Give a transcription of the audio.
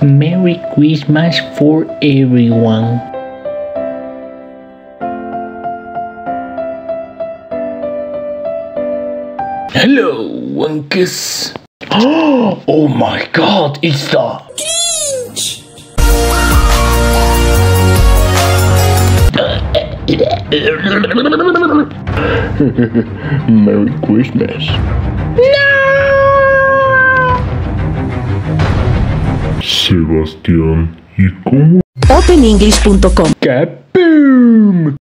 Merry Christmas for everyone. Hello, Wonkus. Oh my God, it's the Grinch. Merry Christmas. No! Sebastian, ¿y cómo? OpenEnglish.com. Kaboom!